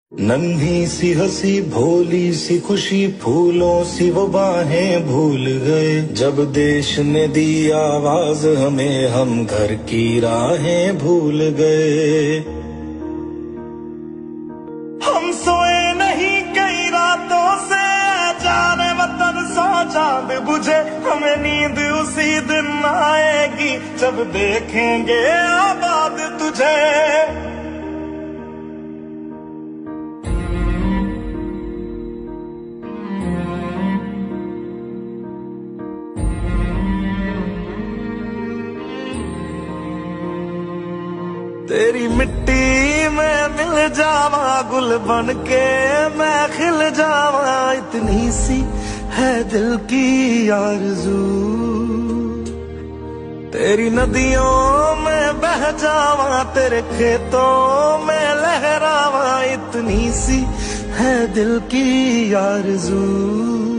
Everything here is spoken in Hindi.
नन्ही सी हंसी भोली सी खुशी फूलों सी वो बाहें भूल गए। जब देश ने दी आवाज हमें हम घर की राहें भूल गए। हम सोए नहीं कई रातों से जाने वतन सौ चांद बुझे। हमें नींद उसी दिन आएगी जब देखेंगे आबाद तुझे। तेरी मिट्टी में मिल जावा गुल बन के मैं खिल जावा। इतनी सी है दिल की आरज़ू। तेरी नदियों में बह जावा तेरे खेतों में लहरावा। इतनी सी है दिल की आरज़ू।